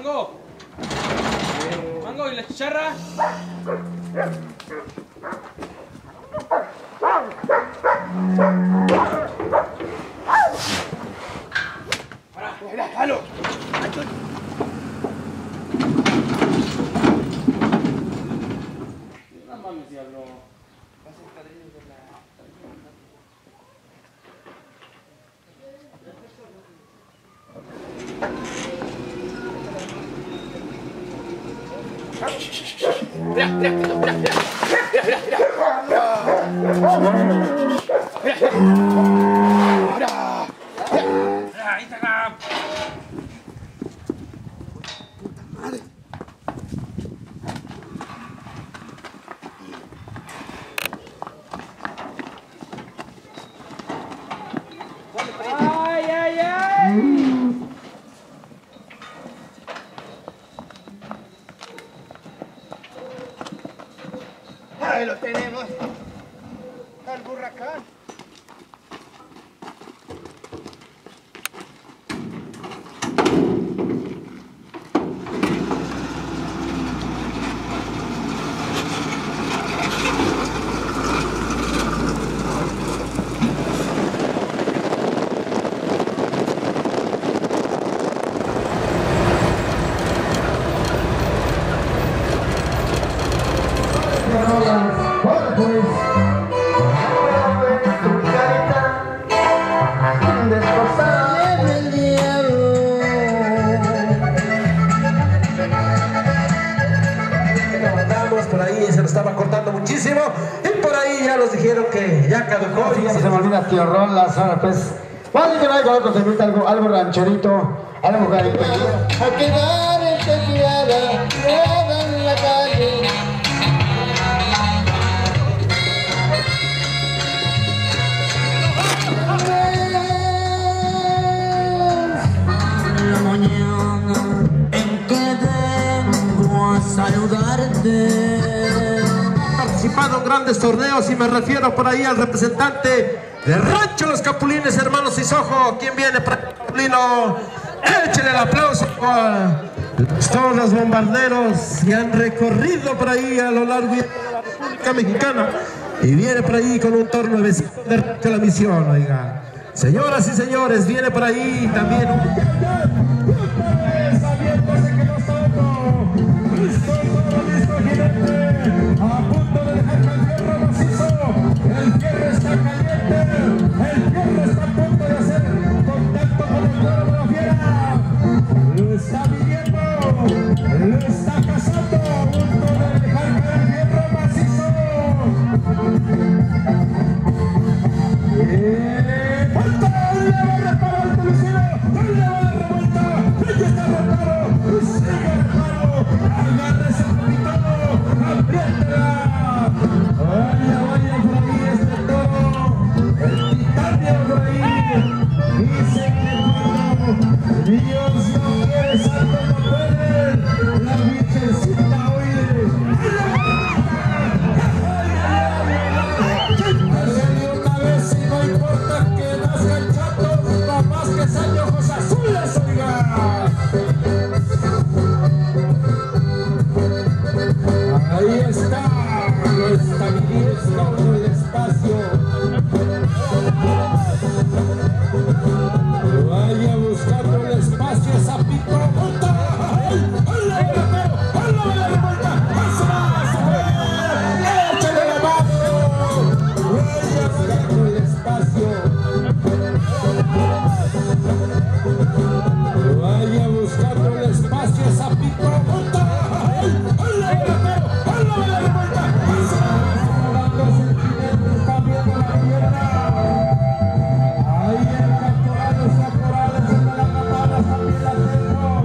Mango. Mango, ¿y la chicharra? Mira, jalo. No mames, diablo. Mira, mira, mira, mira, mira, mira, mira. Instagram. Ay, ay, ay. Ahí lo tenemos. Al burracán. Por ahí se lo estaba cortando muchísimo y por ahí ya nos dijeron que ya caducó. Sí, se me olvida tío Rolas, ahora pues vamos a quedar con otro temita, algo rancherito, algo caribeño. A quedar entequillada, tirada en la calle. La mañana en que vengo a saludarte. Participado en grandes torneos y me refiero por ahí al representante de Rancho Los Capulines, hermanos Isojo. ¿Quién viene para el Capulino? Échale el aplauso a todos los bombarderos que han recorrido por ahí a lo largo de la República Mexicana y viene por ahí con un torno de Rancho La Misión, oiga. Señoras y señores, viene por ahí también el fierro está caliente, el fierro está a punto de hacer contacto con el cuero de la fiera, lo está viviendo, lo está cazando, a punto de dejar caer el fierro macizo. ¡Falta! ¡Le va a reparar el Luciano! ¡Le va a dar revuelta! ¡Ella está reparo! ¡Sigue reparo! ¡Agárrese el pito! ¡Apriétela! ¡Vaya, vaya por ahí este toro! ¡El titanio por ahí! ¡Dice que no! ¡Dios no quiere, santo no puede! ¡La virgencita oye! ¡Hazle una vez y no importa que nazcan chatos! ¡Papás que sean de ojos azules, oiga! Ahí está, lo estabilizando el espacio. Vaya buscando el espacio, sapito. ¡Monta! ¡Hola, rapero! ¡Hola, la revuelta! ¡Eso va! ¡Se fue! ¡Échale la mano! Vaya buscando el espacio. Vaya buscando el espacio, sapito. ¡Monta! ¡Hola, rapero! ¡Hola, la revuelta! ¡Eso va! Los sentimientos están viendo la tierra. Ahí el caporal, los caporales, el de la campana, también la tengo.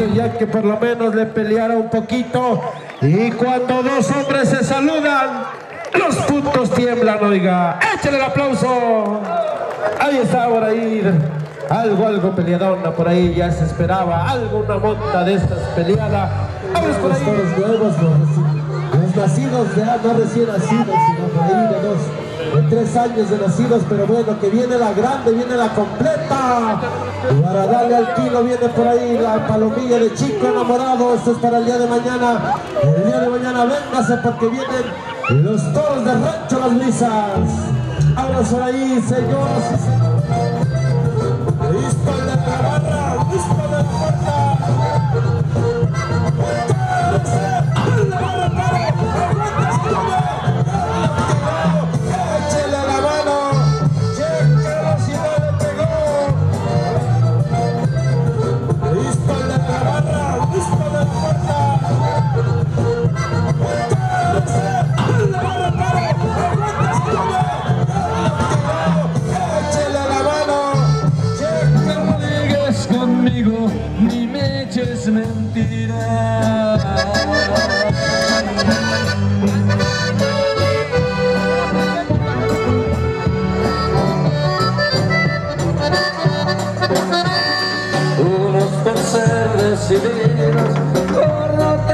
ya que por lo menos le peleara un poquito. Y cuando dos hombres se saludan, los puntos tiemblan, oiga. Échale el aplauso. Ahí está por ahí. Algo peleadona por ahí, ya se esperaba. Una monta de estas peleadas. Vamos por ahí. Los nuevos, los nacidos ya, no recién nacidos, sino por ahí de 3 años de nacidos, pero bueno, que viene la grande, viene la completa. Para darle al kilo viene por ahí la palomilla de Chico Enamorado. Esto es para el día de mañana. El día de mañana véngase porque vienen los toros de Rancho Las Brisas. Ahora por ahí, señoras y señores. Listo el de la barra, listo de la puerta. Échale la mano, chéquelo si no le pegó. Listo el de la barra, listo de la puerta. Échale la mano, chéquelo. No digas conmigo, ni me eches mentiras. Unos por ser decididos, por no